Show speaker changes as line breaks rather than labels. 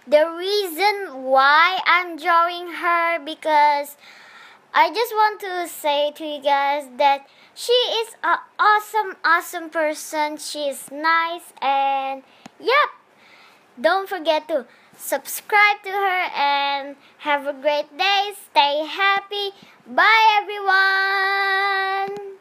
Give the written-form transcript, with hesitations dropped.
the reason why I'm drawing her, because I just want to say to you guys that she is an awesome person. She is nice, and yep, don't forget to subscribe to her and have a great day. Stay happy. Bye everyone.